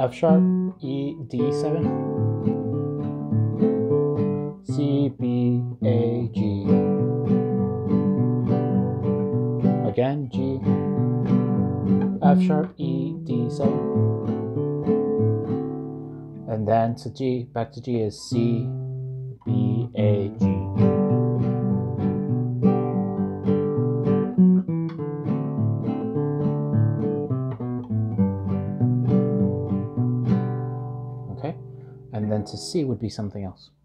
F sharp, E, D7, C, B, A, G, again G, F sharp, E, D7, and then to G, back to G is C, B, A, G. Okay, and then to C would be something else.